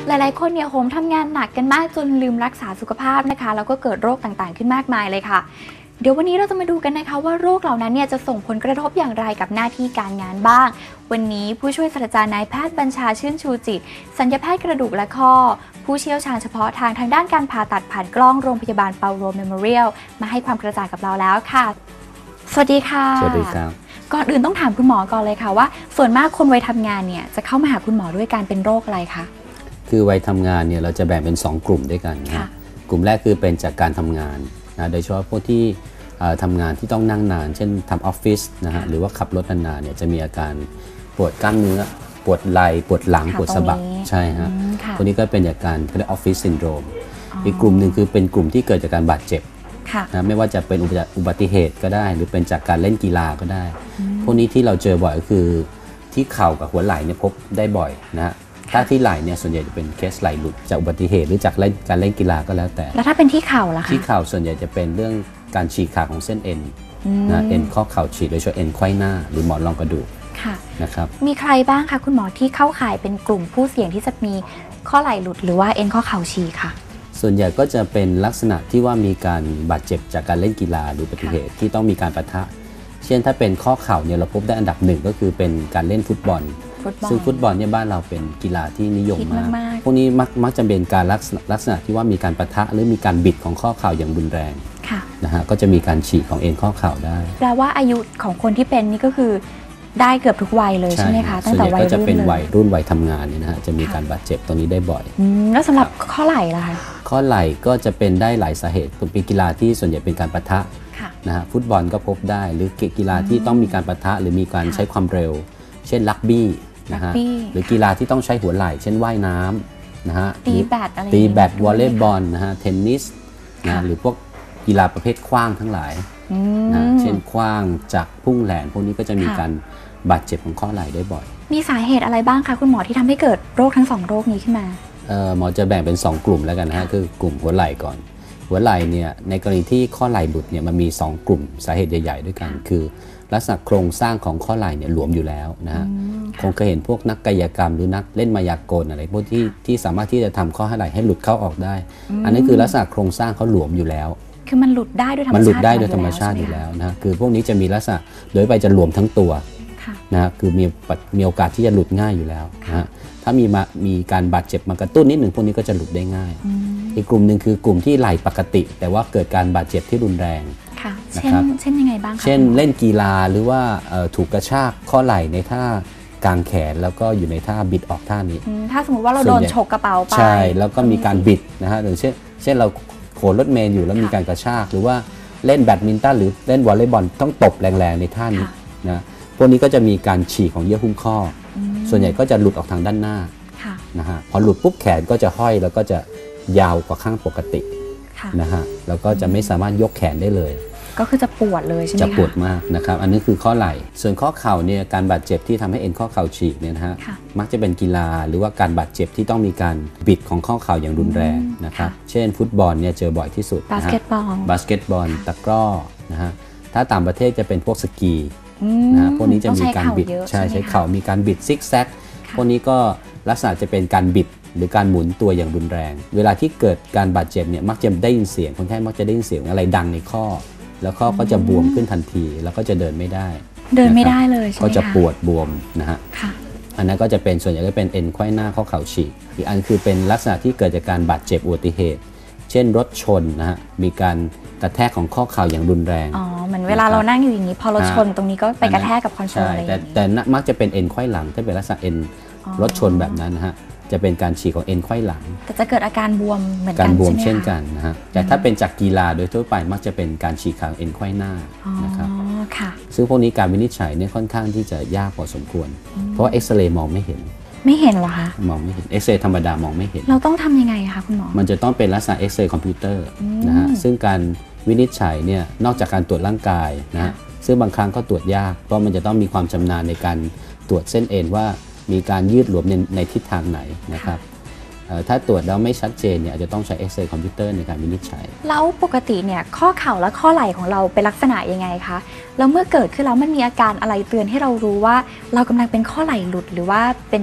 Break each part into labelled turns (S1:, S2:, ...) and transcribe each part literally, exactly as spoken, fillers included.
S1: หลายๆคนเนี่ยโหมทำงานหนักกันมากจนลืมรักษาสุขภาพนะคะแล้วก็เกิดโรคต่างๆขึ้นมากมายเลยค่ะเดี๋ยววันนี้เราจะมาดูกันนะคะว่าโรคเหล่านั้นเนี่ยจะส่งผลกระทบอย่างไรกับหน้าที่การงานบ้างวันนี้ผู้ช่วยศาสตราจารย์นายแพทย์บัญชาชื่นชูจิตศัลยแพทย์กระดูกและข้อผู้เชี่ยวชาญเฉพาะทางทางด้านการผ่าตัดผ่านกล้องโรงพยาบาลเปาโลเมโมเรียลมาให้ความกระจ่างกับเราแล้วค่ะสวัสดีค่ะ
S2: สวัสดีครับ
S1: ก่อนอื่นต้องถามคุณหมอก่อนเลยค่ะว่าส่วนมากคนวัยทำงานเนี่ยจะเข้ามาหาคุณหมอด้วยการเป็นโรคอะไรคะ
S2: คือวัยทำงานเนี่ยเราจะแบ่งเป็นสองกลุ่มด้วยกันนะกลุ่มแรกคือเป็นจากการทำงานนะโดยเฉพาะพวกที่ทำงานที่ต้องนั่งนานเช่นทำออฟฟิศนะฮะหรือว่าขับรถนานๆเนี่ยจะมีอาการปวดกล้ามเนื้อปวดไหล่ปวดหลังปวดสะบักใช่ฮะตัวนี้ก็เป็นอาการเรียกออฟฟิศซินโดรมอีกกลุ่มหนึ่งคือเป็นกลุ่มที่เกิดจากการบาดเจ็บนะไม่ว่าจะเป็นอุบัติเหตุก็ได้หรือเป็นจากการเล่นกีฬาก็ได้พวกนี้ที่เราเจอบ่อยก็คือที่เข่ากับหัวไหล่เนี่ยพบได้บ่อยนะฮะถ้าที่ไหล่เนี่ยส่วนใหญ่จะเป็นเคสไหล่หลุดจากอุบัติเหตุหรือจากเล่นการเล่นกีฬาก็แล้วแต่
S1: แล้วถ้าเป็นที่เข่าล่ะคะ
S2: ที่เข่าส่วนใหญ่จะเป็นเรื่องการฉีกขาดของเส้นเอ็นนะเอ็นข้อเข่าฉีกโดยเฉพาะเอ็นไขว้หน้าหรือหมอนรองกระดูกนะครับ
S1: มีใครบ้างคะคุณหมอที่เข้าข่ายเป็นกลุ่มผู้เสี่ยงที่จะมีข้อไหล่หลุดหรือว่าเอ็นข้อเข่าฉีกค่ะ
S2: ส่วนใหญ่ก็จะเป็นลักษณะที่ว่ามีการบาดเจ็บจากการเล่นกีฬาหรืออุบัติเหตุที่ต้องมีการปะทะเช่นถ้าเป็นข้อเข่าเนี่ยเราพบได้อันดับหนึ่งก็คือเป็นการเล่นฟุตบอลซึ่งฟุตบอลเนี่ยบ้านเราเป็นกีฬาที่นิยมมากพวกนี้มักมักจะเป็นการลักษณะที่ว่ามีการปะทะหรือมีการบิดของข้อเข่าอย่างรุนแรงนะฮะก็จะมีการฉีกของเอ็นข้อเข่าได้
S1: แปลว่าอายุของคนที่เป็นนี่ก็คือได้เกือบทุกวัยเลยใช่ไหมคะตั้งแต่วัยรุ่นเลย
S2: ก็จะเป็นวัยรุ่นวัยทำงานเนี่ยนะฮะจะมีการบาดเจ็บตรงนี้ได้บ่อย
S1: แล้วสำหรับข้อไหล่ล่ะคะ
S2: ข้อไหล่ก็จะเป็นได้หลายสาเหตุเป็นกีฬาที่ส่วนใหญ่เป็นการปะทะนะฮะฟุตบอลก็พบได้หรือกีฬาที่ต้องมีการปะทะหรือมีการใช้ความเร็วเช่นรักบี้นะฮะหรือกีฬาที่ต้องใช้หัวไหล่เช่นว่ายน้ำนะฮะ
S1: ตีแบดอะไร
S2: ตีแบดวอลเลย์บอลนะฮะเทนนิสนะหรือพวกกีฬาประเภทขว้างทั้งหลายนะเช่นขว้างจักรพุ่งแหลนพวกนี้ก็จะมีการบาดเจ็บของข้อไหล่ได้บ่อย
S1: มีสาเหตุอะไรบ้างคะคุณหมอที่ทำให้เกิดโรคทั้งสองโรคนี้ขึ้นมา
S2: หมอจะแบ่งเป็นสองกลุ่มแล้วกันนะฮะคือกลุ่มหัวไหล่ก่อนหัวไหล่เนี่ยในกรณีที่ข้อไหล่หลุดเนี่ยมันมีสองกลุ่มสาเหตุใหญ่ๆด้วยกันคือลักษณะโครงสร้างของข้อไหล่เนี่ยหลวมอยู่แล้วนะฮะคงเคยเห็นพวกนักกายกรรมหรือนักเล่นมายากลอะไรพวกที่ที่สามารถที่จะทำข้อไหล่ให้หลุดเข้าออกได้อันนี้คือลักษณะโครงสร้างเขาหลวมอยู่แล้ว
S1: คือมันหลุดได้ด้วยธรรมชาติ
S2: มันหลุดได้โดยธรรมชาติอยู่แล้วนะคือพวกนี้จะมีลักษณะโดยไปจะหลวมทั้งตัวนะคือมีมีโอกาสที่จะหลุดง่ายอยู่แล้วนะถ้ามีมามีการบาดเจ็บมากระตุ้นนิดหนึ่งพวกนี้ก็จะหลุดได้ง่ายอีกกลุ่มหนึ่งคือกลุ่มที่ไหล่ปกติแต่ว่าเกิดการบาดเจ็บที่รุนแรง
S1: นะครับเช่นยังไงบ้างคะ
S2: เช่นเล่นกีฬาหรือว่าถูกกระชากข้อไหล่ในท่ากางแขนแล้วก็อยู่ในท่าบิดออกท่านี้
S1: ถ้าสมมติว่าเราโดนฉกกระเป๋าไป
S2: ใช่แล้วก็มีการบิดนะฮะหรือเช่นเช่นเราโขนรถเมล์อยู่แล้วมีการกระชากหรือว่าเล่นแบดมินตันหรือเล่นวอลเลย์บอลต้องตบแรงๆในท่านี้นะพวกนี้ก็จะมีการฉีกของเยื่อหุ้มข้อส่วนใหญ่ก็จะหลุดออกทางด้านหน้านะฮะพอหลุดปุ๊บแขนก็จะห้อยแล้วก็จะยาวกว่าข้างปกตินะฮะแล้วก็จะไม่สามารถยกแขนได้เลย
S1: ก็คือจะปวดเลยใช่ไหม
S2: จะปวดมากนะครับอันนี้คือข้อไหล่ส่วนข้อเข่าเนี่ยการบาดเจ็บที่ทำให้เอ็นข้อเข่าฉีกเนี่ยนะฮะมักจะเป็นกีฬาหรือว่าการบาดเจ็บที่ต้องมีการบิดของข้อเข่าอย่างรุนแรงนะครับเช่นฟุตบอลเนี่ยเจอบ่อยที่สุด
S1: บาสเกตบอล
S2: บาสเกตบอลตะกร้อนะฮะถ้าต่างประเทศจะเป็นพวกสกีนะพวกนี้จะมีการบิดใช่ใช้เข่ามีการบิดซิกแซกพวกนี้ก็ลักษณะจะเป็นการบิดหรือการหมุนตัวอย่างรุนแรงเวลาที่เกิดการบาดเจ็บเนี่ยมักจะได้ยินเสียงคนไข้มักจะได้ยินเสียงอะไรดังในข้อแล้วข้อก็จะบวมขึ้นทันทีแล้วก็จะเดินไม่ได้
S1: เดินไม่ได้เลยใช่ไหมคะ
S2: ก็จะปวดบวมนะฮะอันนั้นก็จะเป็นส่วนใหญ่ก็เป็นเอ็นไขว้หน้าข้อเข่าฉีกอีกอันคือเป็นลักษณะที่เกิดจากการบาดเจ็บอุบัติเหตุเช่นรถชนนะฮะมีการกระแทกของข้อเข่าอย่างรุนแรง
S1: อ๋อเหมือนเวลาเรานั่งอยู่อย่างนี้พอรถชนตรงนี้ก็ไปกระแทกกับคอนโซลอะไร
S2: แต่แต่มักจะเป็นเอ็นไขว้หลังถ้าเป็นลักษณะเอ็นรถชนแบบนั้นนะฮะจะเป็นการฉีกของเอ็นไขว้หลัง
S1: แต่จะเกิดอาการบวมเหมือนกัน
S2: การบวมเช่นกันนะฮะแต่ถ้าเป็นจากกีฬาโดยทั่วไปมักจะเป็นการฉีกของเอ็นไขว้หน้านะครับซึ่งพวกนี้การวินิจฉัยเนี่ยค่อนข้างที่จะยากพอสมควรเพราะว่าเอ็กซเรย์มองไม่เห็น
S1: ไม่เห็นเหรอคะ
S2: มองไม่เห็นเอ็กซเรย์ธรรมดามองไม่เห็น
S1: เราต้องทำยังไงคะคุณหมอ
S2: มันจะต้องเป็นลักษณะเอ็กซเรย์คอมพิวเตอร์นะฮะซึ่งการวินิจฉัยเนี่ยนอกจากการตรวจร่างกายนะซึ่งบางครั้งก็ตรวจยากเพราะมันจะต้องมีความชำนาญในการตรวจเส้นเอ็นว่ามีการยืดหลวมในในทิศทางไหนนะครับถ้าตรวจแล้วไม่ชัดเจนเนี่ยอาจจะต้องใช้เอ็กซเรย์คอมพิวเตอร์ในการวินิจฉัย
S1: แล้วปกติเนี่ยข้อเข่าและข้อไหล่ของเราเป็นลักษณะยังไงคะแล้วเมื่อเกิดขึ้นแล้วมันมีอาการอะไรเตือนให้เรารู้ว่าเรากำลังเป็นข้อไหล่หลุดหรือว่าเป็นข้อ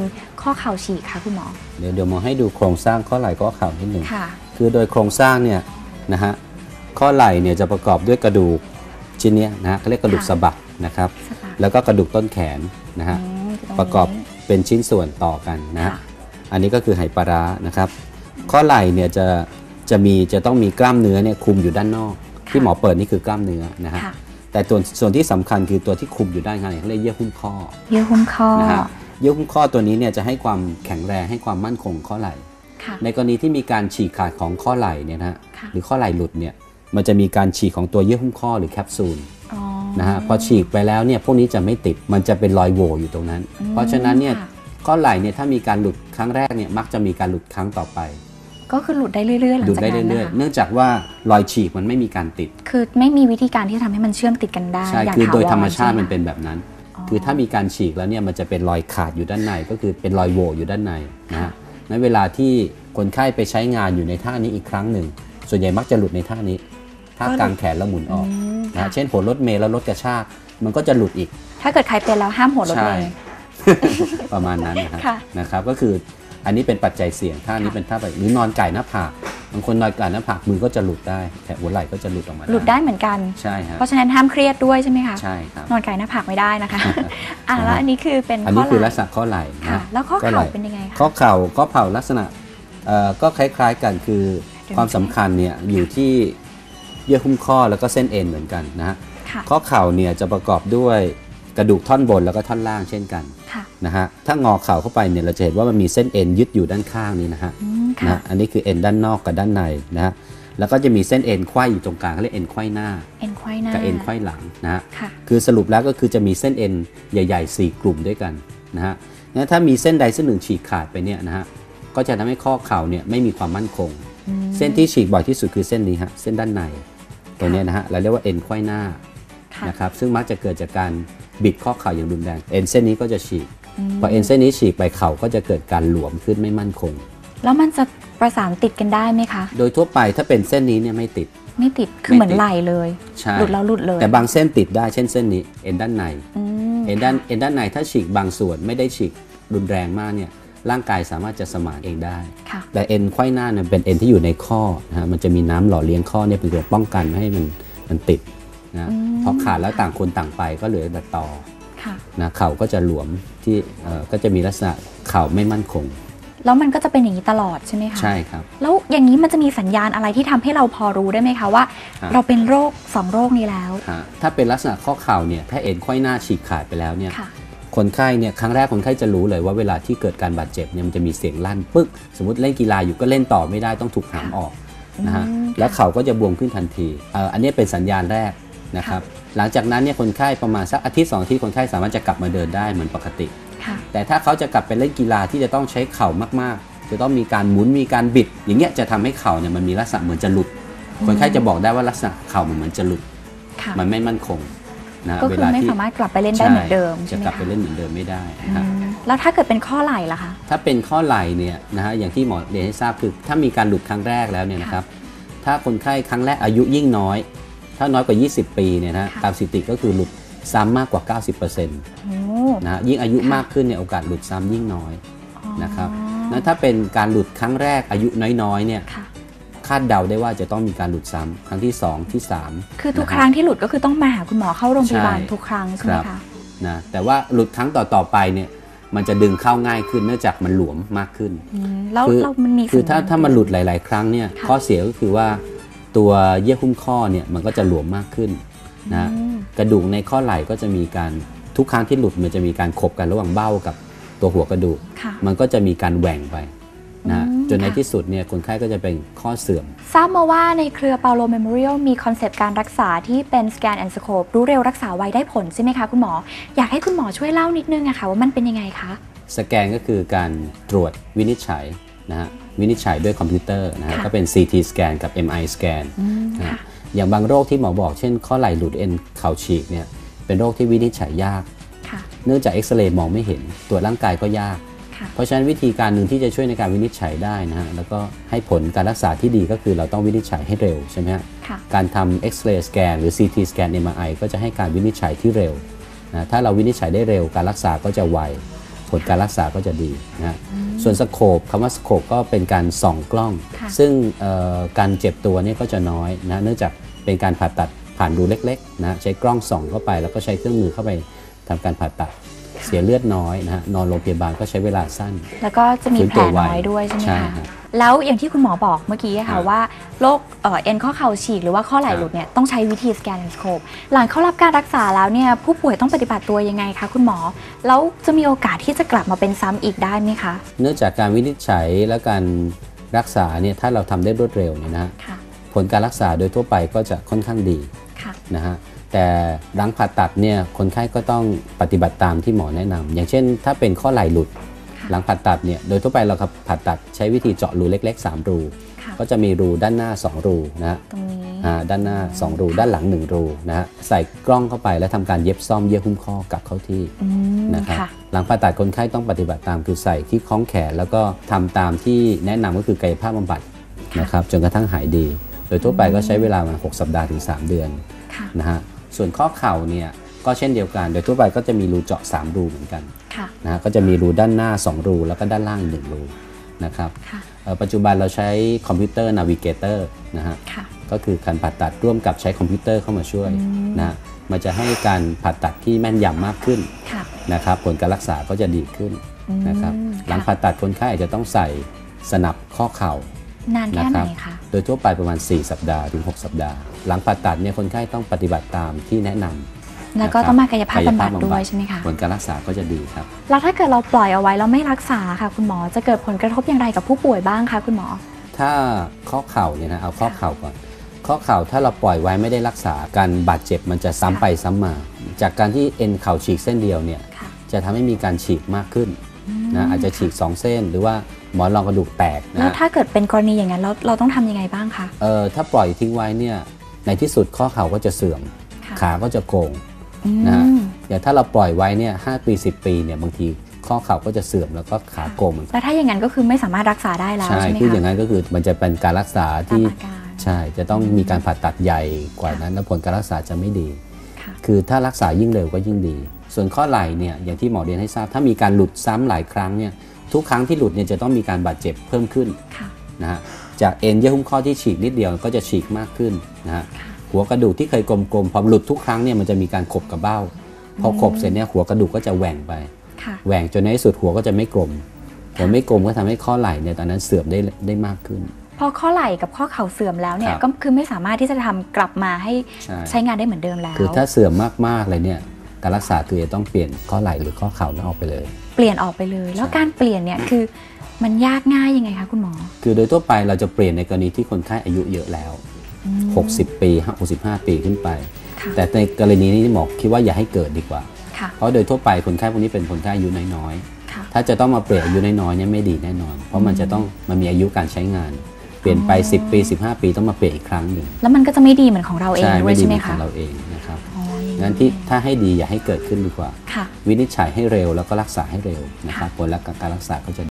S1: ข้อเข่าฉีกคะคุณหมอ
S2: เดี๋ยวเดี๋ยวหมอให้ดูโครงสร้างข้อไหล่ข้อเข่านิดหนึ่ง
S1: ค่ะ
S2: คือโดยโครงสร้างเนี่ยนะฮะข้อไหล่เนี่ยจะประกอบด้วยกระดูกชิ้นนี้นะฮะเขาเรียกกระดูกสะบักนะครับแล้วก็กระดูกต้นแขนนะฮะประกอบเป็นชิ้นส่วนต่อกันนะฮะอันนี้ก็คือไหปลาร้านะครับข้อไหล่เนี่ยจะจะมีจะต้องมีกล้ามเนื้อเนี่ยคุมอยู่ด้านนอกที่หมอเปิดนี่คือกล้ามเนื้อนะฮะแต่ตัวส่วนที่สำคัญคือตัวที่คุมอยู่ด้านข้างเขาเรียกเยื่อหุ้มข้อ
S1: เยื่อหุ้มข้อ
S2: นะฮะเยื่อหุ้มข้อตัวนี้เนี่ยจะให้ความแข็งแรงให้ความมั่นคงข้อไหล่ในกรณีที่มีการฉีกขาดของข้อไหล่เนี่ยนะฮะหรือข้อไหล่หลุดเนี่ยมันจะมีการฉีกของตัวเยื่อหุ้มข้อหรือแคปซูลนะฮะพอฉีกไปแล้วเนี่ยพวกนี้จะไม่ติดมันจะเป็นรอยโหว่อยู่ตรงนั้นเพราะฉะนั้นเนี่ยข้อไหล่เนี่ยถ้ามีการหลุดครั้งแรกเนี่ยมักจะมีการหลุดครั้งต่อไป
S1: ก็คือหลุดได้เรื่อยๆหลังจากนั้นหลุดได้เรื่อย
S2: ๆเนื่องจากว่ารอยฉีกมันไม่มีการติด
S1: คือไม่มีวิธีการที่จะทำให้มันเชื่อมติดกันได้
S2: ใช่คือโดยธรรมชาติมันเป็นแบบนั้นคือถ้ามีการฉีกแล้วเนี่ยมันจะเป็นรอยขาดอยู่ด้านในก็คือเป็นรอยโหว่อยู่ด้านในนะฮะในเวลาที่คนไข้ไปใช้งานอยู่ในท่านี้อีกครั้งหนึ่งส่วนใหญ่มักจะหลุดในท่านี้ท่ากางแขนแล้วหมุนออกนะเช่นโหนรถเมล์แล้วรถกระชากมันก็จะหลุดอีก
S1: ถ้าเกิดใครเป็นแล้วห้ามโหนรถเมล์
S2: ประมาณนั้นนะครับนะครับก็คืออันนี้เป็นปัจจัยเสี่ยงท่านี้เป็นท่าแบบหรือนอนไก่หน้าผากบางคนนอนไก่หน้าผากมือก็จะหลุดได้แขนหัวไหล่ก็จะหลุดออกมา
S1: หลุดได้เหมือนกัน
S2: ใช่ครับ
S1: เพราะฉะนั้นห้ามเครียดด้วยใช่ไหมคะ
S2: ใช่ครับ
S1: นอนไก่หน้าผากไม่ได้นะคะอ่าแล้วอันนี้คือเป็น
S2: อันนี้คือลักษณะข้อไหล่
S1: นะแล้วข้อเข่าเป็นยังไงคะ
S2: ข้อเข่าข้อเข่าลักษณะก็คล้ายๆกันคือความสำคัญเนี่ยอยู่ที่เยื่อหุ้มข้อแล้วก็เส้นเอ็นเหมือนกันนะฮะข้อเข่าเนี่ยจะประกอบด้วยกระดูกท่อนบนแล้วก็ท่อนล่างเช่นกันนะฮะถ้างอเข่าเข้าไปเนี่ยเราจะเห็นว่ามันมีเส้นเอ็นยึดอยู่ด้านข้างนี้นะฮะนะอันนี้คือเอ็นด้านนอกกับด้านในนะฮะแล้วก็จะมีเส้นเอ็นไขว้อยู่ตรงกลางเขาเรียกเอ็นไขว้หน้า
S1: เอ็นไขว้หน้า
S2: กับเอ็นไขว้หลังนะฮะคือสรุปแล้วก็คือจะมีเส้นเอ็นใหญ่ๆสี่กลุ่มด้วยกันนะฮะงั้นถ้ามีเส้นใดเส้นหนึ่งฉีกขาดไปเนี่ยนะฮะก็จะทำให้ข้อเข่าเนี่ยไม่มีความมั่นคงเส้นที่ฉีกบ่อยที่สุดคือเส้นนี้ฮะเส้นด้านในตัวนี้นะฮะเราเรียกว่าเอ็นไขว้หน้านะครับซึ่งมักจะเกิดจากการบิดข้อเข่าอย่างรุนแรงเอ็นเส้นนี้ก็จะฉีกพอเอ็นเส้นนี้ฉีกไปเข่าก็จะเกิดการหลวมขึ้นไม่มั่นคง
S1: แล้วมันจะประสานติดกันได้ไหมคะ
S2: โดยทั่วไปถ้าเป็นเส้นนี้เนี่ยไม่ติด
S1: ไม่ติดคือเหมือนไหลเลยหลุดแล้วหลุดเลย
S2: แต่บางเส้นติดได้เช่นเส้นนี้เอ็นด้านในเอ็นด้านเอ็นด้านในถ้าฉีกบางส่วนไม่ได้ฉีกรุนแรงมากเนี่ยร่างกายสามารถจะสมานเองได้แต่เอ็นไขว้หน้าเนี่ยเป็นเอ็นที่อยู่ในข้อนะฮะมันจะมีน้ำหล่อเลี้ยงข้อเนี่ยเป็นตัวป้องกันไม่ให้มันมันติดนะพอขาดแล้วต่างคนต่างไปก็เหลือแต่ตอนะเข่าก็จะหลวมที่ก็จะมีลักษณะเข่าไม่มั่นคง
S1: แล้วมันก็จะเป็นอย่างนี้ตลอดใช่ไหมคะ
S2: ใช่ครับ
S1: แล้วอย่างนี้มันจะมีสัญญาณอะไรที่ทำให้เราพอรู้ได้ไหมคะว่าเราเป็นโรคสองโรคนี้แล้ว
S2: ถ้าเป็นลักษณะข้อเข่าเนี่ยถ้าเอ็นไขว้หน้าฉีกขาดไปแล้วเนี่ยคนไข้เนี่ยครั้งแรกคนไข้จะรู้เลยว่าเวลาที่เกิดการบาดเจ็บเนี่ยมันจะมีเสียงลั่นปึ๊กสมมติเล่นกีฬาอยู่ก็เล่นต่อไม่ได้ต้องถูกหามออกนะฮะแล้วเข่าก็จะบวมขึ้นทันทีอันนี้เป็นสัญญาณแรกนะครับหลังจากนั้นเนี่ยคนไข้ประมาณสักอาทิตย์สองอาทิตย์คนไข้สามารถจะกลับมาเดินได้เหมือนปกติแต่ถ้าเขาจะกลับไปเล่นกีฬาที่จะต้องใช้เข่ามากๆจะต้องมีการหมุนมีการบิดอย่างเงี้ยจะทำให้เข่าเนี่ยมันมีลักษณะเหมือนจะหลุดคนไข้จะบอกได้ว่าลักษณะเข่ามันเหมือนจะหลุดมันไม่มั่นคง
S1: นะก็คือไม่สามารถกลับไปเล่นได้เหมือนเดิม
S2: จะกลับไปเล่นเหมือนเดิมไม่ได้ครับ
S1: แล้วถ้าเกิดเป็นข้อไหล่ล่ะคะ
S2: ถ้าเป็นข้อไหล่เนี่ยนะฮะอย่างที่หมอเรียนให้ทราบคือถ้ามีการหลุดครั้งแรกแล้วเนี่ยนะครับถ้าคนไข้ครั้งแรกอายุยิ่งน้อยถ้าน้อยกว่ายี่สิบปีเนี่ยนะตามสถิติก็คือหลุดซ้ำมากกว่า เก้าสิบเปอร์เซ็นต์ นะยิ่งอายุมากขึ้นเนี่ยโอกาสหลุดซ้ำยิ่งน้อยนะครับนั้นถ้าเป็นการหลุดครั้งแรกอายุน้อยๆเนี่ยคาดเดาได้ว่าจะต้องมีการหลุดซ้ำครั้งที่สองที่สาม
S1: คือทุกครั้งที่หลุดก็คือต้องมาหาคุณหมอเข้าโรงพยาบาลทุกครั้งใช่ไหมคะ
S2: นะแต่ว่าหลุดครั้งต่อๆไปเนี่ยมันจะดึงเข้าง่ายขึ้นเนื่องจากมันหลวมมากขึ้น
S1: แล้วเรามันมี
S2: คือถ้าถ้ามันหลุดหลายๆครั้งเนี่ยข้อเสียก็คือว่าตัวเยื่อหุ้มข้อเนี่ยมันก็จะหลวมมากขึ้นนะกระดูกในข้อไหล่ก็จะมีการทุกครั้งที่หลุดมันจะมีการขบกันระหว่างเบ้ากับตัวหัวกระดูกมันก็จะมีการแหว่งไปนะจนในที่สุดเนี่ยคนไข้ก็จะเป็นข้อเสื่อม
S1: ทราบมาว่าในเครือเปาโลเมโมเรียลมีคอนเซปต์การรักษาที่เป็นสแกนแอนด์สโคปรู้เร็วรักษาไวได้ผลใช่ไหมคะคุณหมออยากให้คุณหมอช่วยเล่านิดนึงอะค่ะว่ามันเป็นยังไงคะ
S2: สแกนก็คือการตรวจวินิจฉัยนะฮะวินิจฉัยด้วยคอมพิวเตอร์นะฮะก็เป็น ซี ที สแกนกับ เอ็ม ไอ สแกนนะอย่างบางโรคที่หมอบอกเช่นข้อไหล่หลุดเอ็นเข่าฉีกเนี่ยเป็นโรคที่วินิจฉัยยากเนื่องจากเอ็กซเรย์มองไม่เห็นตรวจร่างกายก็ยากเพราะฉะนั้นวิธีการหนึ่งที่จะช่วยในการวินิจฉัยได้นะฮะแล้วก็ให้ผลการรักษาที่ดีก็คือเราต้องวินิจฉัยให้เร็วใช่ไหมฮะการทำเอ็กซเรย์สแกนหรือ ซี ที สแกน เอ็ม อาร์ ไอ ก็จะให้การวินิจฉัยที่เร็วนะถ้าเราวินิจฉัยได้เร็วการรักษาก็จะไวผลการรักษาก็จะดีนะส่วนสโคปคำว่าสโคปก็เป็นการส่องกล้อง ซึ่งการเจ็บตัวนี่ก็จะน้อยนะเนื่องจากเป็นการผ่าตัดผ่านรูเล็กๆนะใช้กล้องส่องเข้าไปแล้วก็ใช้เครื่องมือเข้าไปทำการผ่าตัดเสียเลือดน้อยนะฮะนอนโรงพยาบาลก็ใช้เวลาสั้น
S1: แล้วก็จะมีแผลน้อยด้วยใช่ไหมคะแล้วอย่างที่คุณหมอบอกเมื่อกี้ค่ะว่าโรคเอ็นข้อเข่าฉีกหรือว่าข้อไหล่หลุดเนี่ยต้องใช้วิธีสแกนสโคปหลังเข้ารับการรักษาแล้วเนี่ยผู้ป่วยต้องปฏิบัติตัวยังไงคะคุณหมอแล้วจะมีโอกาสที่จะกลับมาเป็นซ้ำอีกได้ไหมคะ
S2: เนื่องจากการวินิจฉัยและการรักษาเนี่ยถ้าเราทำได้รวดเร็วเนี่ยนะผลการรักษาโดยทั่วไปก็จะค่อนข้างดีนะฮะแต่หลังผ่าตัดเนี่ยคนไข้ก็ต้องปฏิบัติตามที่หมอแนะนำอย่างเช่นถ้าเป็นข้อไหล่หลุดหลังผ่าตัดเนี่ยโดยทั่วไปเราครับผ่าตัดใช้วิธีเจาะรูเล็กๆสามรูก็จะมีรูด้านหน้าสองรูนะฮะด้านหน้าสองรูด้านหลังหนึ่งรูนะฮะใส่กล้องเข้าไปแล้วทำการเย็บซ่อมเยื่อหุ้มข้อกลับเข้าที่นะครับหลังผ่าตัดคนไข้ต้องปฏิบัติตามคือใส่ที่คล้องแขนแล้วก็ทำตามที่แนะนำก็คือกายภาพบำบัดนะครับจนกระทั่งหายดีโดยทั่วไปก็ใช้เวลามาหกสัปดาห์ถึงสามเดือนนะฮะส่วนข้อเข่าเนี่ยก็เช่นเดียวกันโดยทั่วไปก็จะมีรูเจาะสามรูเหมือนกันนะฮะก็จะมีรูด้านหน้าสองรูแล้วก็ด้านล่างหนึ่งรูนะครับปัจจุบันเราใช้คอมพิวเตอร์นาวิเกเตอร์นะฮะก็คือการผ่าตัดร่วมกับใช้คอมพิวเตอร์เข้ามาช่วยนะมันจะให้การผ่าตัดที่แม่นยำมากขึ้นนะครับผลการรักษาก็จะดีขึ้นนะครับหลังผ่าตัดคนไข้อาจจะต้องใส่สนับข้อเข่าน
S1: านแค่ไหนคะ
S2: โดยทั่วไปประมาณสี่สัปดาห์ถึงหกสัปดาห์หลังผ่าตัดเนี่ยคนไข้ต้องปฏิบัติตามที่แนะนำ
S1: แล้วก็ต้องมากายภาพบำบัดด้วยใช่ไหมคะ
S2: ผลการรักษาก็จะดีครับ
S1: แล้วถ้าเกิดเราปล่อยเอาไว้แล้วไม่รักษาค่ะคุณหมอจะเกิดผลกระทบอย่างไรกับผู้ป่วยบ้างคะคุณหมอ
S2: ถ้าข้อเข่าเนี่ยนะเอาข้อเข่าก่อนข้อเข่าถ้าเราปล่อยไว้ไม่ได้รักษาการบาดเจ็บมันจะซ้ำไปซ้ำมาจากการที่เอ็นเข่าฉีกเส้นเดียวเนี่ยจะทำให้มีการฉีกมากขึ้นนะอาจจะฉีกสองเส้นหรือว่าหมอนรองกระดูกแตกนะ
S1: แล้วถ้าเกิดเป็นกรณีอย่างนั้นเราเราต้องทำยังไงบ้างคะ
S2: เออถ้าปล่อยทิ้งไว้เนี่ยในที่สุดข้อเข่าก็จะเสื่อมขาก็จะโก่งนะอย่างถ้าเราปล่อยไว้เนี่ยห้าปีสิบปีเนี่ยบางทีข้อเข่าก็จะเสื่อมแล้วก็ขาโก่ง
S1: แล้วถ้าอย่างนั้นก็คือไม่สามารถรักษาได้แล้วใช่ไหมคะ
S2: คืออย่างนั้นก็คือมันจะเป็นการรักษาที่ใช่จะต้องมีการผ่าตัดใหญ่กว่านั้นแล้วผลการรักษาจะไม่ดีคือถ้ารักษายิ่งเร็วก็ยิ่งดีส่วนข้อไหล่เนี่ยอย่างที่หมอเรียนให้ทราบถ้ามีการหลุดซ้ำหลายครั้งเนี่ยทุกครั้งที่หลุดเนี่ยจะต้องมีการบาดเจ็บเพิ่มขึ้นนะฮะจากเอ็นเยื่อหุ้มข้อที่ฉีกนิดเดียวก็จะฉีกมากขึ้นนะฮะหัวกระดูกที่เคยกลมๆพอหลุดทุกครั้งเนี่ยมันจะมีการขบกับเบ้าพอขบเสร็จเนี่ยหัวกระดูกก็จะแหว่งไปแหว่งจนในที่สุดหัวก็จะไม่กลมหัวไม่กลมก็ทำให้ข้อไหล่เนี่ยตอนนั้นเสื่อมได้ได้มากขึ้น
S1: พอข้อไหล่กับข้อเข่าเสื่อมแล้วเนี่ยก็คือไม่สามารถที่จะทำกลับมาให้ใช้งานได้เหมือนเดิมแล้ว
S2: คือถ้าเสื่อมมากๆเลยเนี่ยการรักษาคือจะต้องเปลี่ยนข้อไหล่หรือข้อเข่านั้นออกไปเลย
S1: เปลี่ยนออกไปเลยแล้วการเปลี่ยนเนี่ยคือมันยากง่ายยังไงคะคุณหมอ
S2: คือโดยทั่วไปเราจะเปลี่ยนในกรณีที่คนไข้อายุเยอะแล้วหกสิบปีหกสิบห้าปีขึ้นไปแต่ในกรณีนี้หมอคิดว่าอย่าให้เกิดดีกว่าเพราะโดยทั่วไปคนไข้พวกนี้เป็นคนไข้อายุน้อยๆถ้าจะต้องมาเปลี่ยนอายุน้อยๆเนี่ยไม่ดีแน่นอนเพราะมันจะต้องมันมีอายุการใช้งานเปลี่ยนไปสิบปีสิบห้าปีต้องมาเปลี่ยนอีกครั้งหนึ่ง
S1: แล้วมันก็จะไม่ดีเหมือนของเราเองด้วยใช่ไหมคะ
S2: ของเราเองนะครับงั้นที่ถ้าให้ดีอย่าให้เกิดขึ้นดีกว่าวินิจฉัยให้เร็วแล้วก็รักษาให้เร็วนะครับผลลัพธ์การรักษาก็จะ